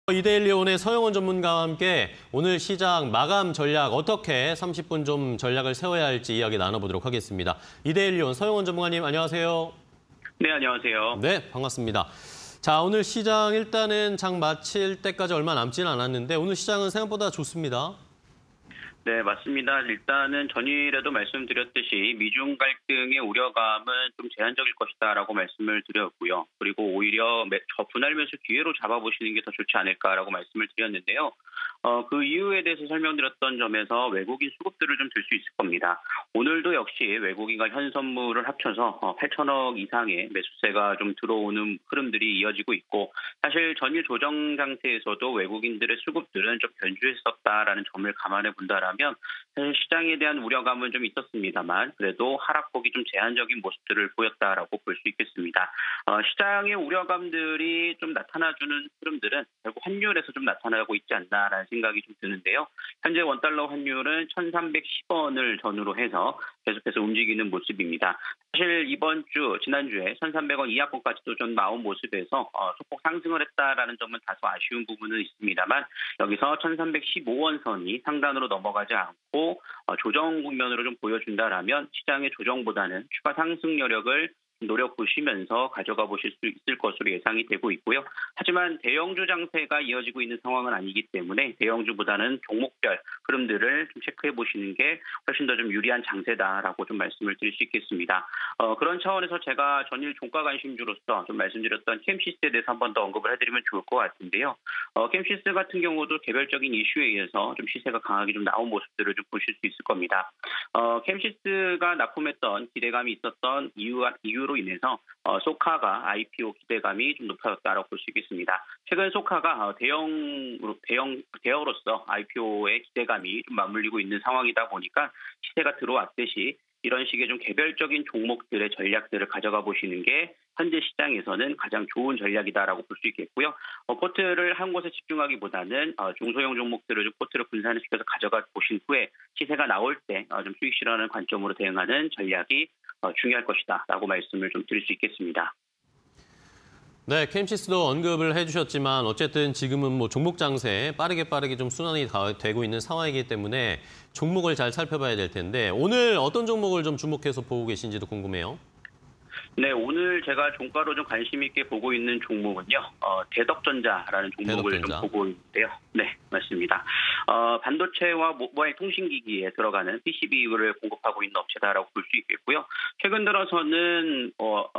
이데일리온의 서영원 전문가와 함께 오늘 시장 마감 전략 어떻게 30분 좀 전략을 세워야 할지 이야기 나눠보도록 하겠습니다. 이데일리온 서영원 전문가님 안녕하세요. 네, 안녕하세요. 네, 반갑습니다. 자, 오늘 시장 일단은 장 마칠 때까지 얼마 남지는 않았는데 오늘 시장은 생각보다 좋습니다. 네, 맞습니다. 일단은 전일에도 말씀드렸듯이 미중 갈등의 우려감은 좀 제한적일 것이다라고 말씀을 드렸고요. 그리고 오히려 분할 매수 기회로 잡아보시는 게 더 좋지 않을까라고 말씀을 드렸는데요. 그 이유에 대해서 설명드렸던 점에서 외국인 수급들을 좀 들 수 있을 겁니다. 오늘도 역시 외국인과 현선물을 합쳐서 8천억 이상의 매수세가 좀 들어오는 흐름들이 이어지고 있고, 사실 전일 조정 상태에서도 외국인들의 수급들은 좀 견주했었다라는 점을 감안해 본다라면 사실 시장에 대한 우려감은 좀 있었습니다만 그래도 하락폭이 좀 제한적인 모습들을 보였다라고 볼 수 있겠습니다. 시장의 우려감들이 좀 나타나주는 흐름들은 결국 환율에서 좀 나타나고 있지 않나라는 생각이 좀 드는데요. 현재 원달러 환율은 1,310원을 전후로 해서 계속해서 움직이는 모습입니다. 사실 이번 주, 지난주에 1,300원 이하권까지도 좀 나온 모습에서 소폭 상승을 했다라는 점은 다소 아쉬운 부분은 있습니다만 여기서 1,315원 선이 상단으로 넘어가지 않고 조정 국면으로 좀 보여준다라면 시장의 조정보다는 추가 상승 여력을 노력 보시면서 가져가 보실 수 있을 것으로 예상이 되고 있고요. 하지만 대형주 장세가 이어지고 있는 상황은 아니기 때문에 대형주보다는 종목별 흐름들을 좀 체크해 보시는 게 훨씬 더 좀 유리한 장세다라고 좀 말씀을 드릴 수 있겠습니다. 그런 차원에서 제가 전일 종가 관심주로서 좀 말씀드렸던 캠시스에 대해서 한 번 더 언급을 해드리면 좋을 것 같은데요. 캠시스 같은 경우도 개별적인 이슈에 의해서 좀 시세가 강하게 좀 나온 모습들을 좀 보실 수 있을 겁니다. 캠시스가 납품했던 기대감이 있었던 이유로 인해서 소카가 IPO 기대감이 좀 높아졌다고 볼 수 있겠습니다. 최근 소카가 대여로서 IPO의 기대감이 좀 맞물리고 있는 상황이다 보니까 시세가 들어왔듯이 이런 식의 좀 개별적인 종목들의 전략들을 가져가 보시는 게 현재 시장에서는 가장 좋은 전략이다라고 볼 수 있겠고요. 포트를 한 곳에 집중하기보다는 중소형 종목들을 좀 포트를 분산을 시켜서 가져가 보신 후에 시세가 나올 때 좀 수익 실현하는 관점으로 대응하는 전략이 중요할 것이다라고 말씀을 좀 드릴 수 있겠습니다. 네, 캠시스도 언급을 해주셨지만 어쨌든 지금은 뭐 종목 장세 빠르게 좀 순환이 되고 있는 상황이기 때문에 종목을 잘 살펴봐야 될 텐데 오늘 어떤 종목을 좀 주목해서 보고 계신지도 궁금해요. 네, 오늘 제가 종가로 좀 관심 있게 보고 있는 종목은요, 대덕전자라는 종목을 좀 보고 있는데요. 네, 맞습니다. 반도체와 모바일 통신기기에 들어가는 PCB를 공급하고 있는 업체다라고 볼 수 있겠고요. 최근 들어서는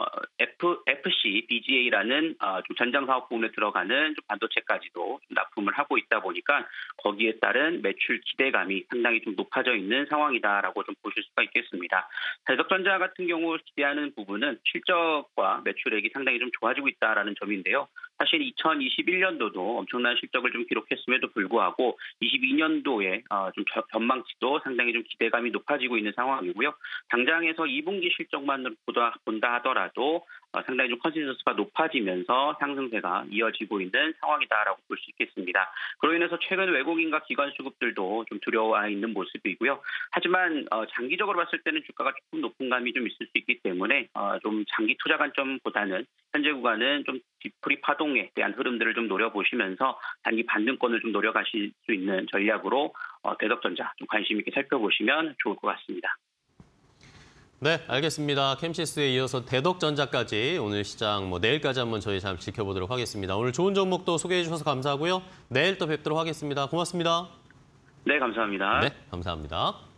FC, BGA라는 좀 전장 사업 부문에 들어가는 좀 반도체까지도 좀 납품을 하고 있다 보니까 거기에 따른 매출 기대감이 상당히 좀 높아져 있는 상황이다라고 좀 보실 수가 있겠습니다. 대덕전자 같은 경우 기대하는 부분은 실적과 매출액이 상당히 좀 좋아지고 있다라는 점인데요. 사실 2021년도도 엄청난 실적을 좀 기록했음에도 불구하고 22년도에 좀 전망치도 상당히 좀 기대감이 높아지고 있는 상황이고요. 당장에서 2분기 실적만 본다 하더라도 상당히 좀 컨센서스가 높아지면서 상승세가 이어지고 있는 상황이다라고 볼 수 있겠습니다. 그로 인해서 최근 외국인과 기관 수급들도 좀 두려워 있는 모습이고요. 하지만 장기적으로 봤을 때는 주가가 조금 높은 감이 좀 있을 수 있기 때문에 좀 장기 투자 관점보다는 현재 구간은 좀 뒤풀이 파동에 대한 흐름들을 좀 노려보시면서 단기 반등권을 좀 노려가실 수 있는 전략으로 대덕전자 좀 관심 있게 살펴보시면 좋을 것 같습니다. 네, 알겠습니다. 캠시스에 이어서 대덕전자까지 오늘 시장 내일까지 한번 저희 잘 지켜보도록 하겠습니다. 오늘 좋은 종목도 소개해 주셔서 감사하고요. 내일 또 뵙도록 하겠습니다. 고맙습니다. 네, 감사합니다. 네, 감사합니다.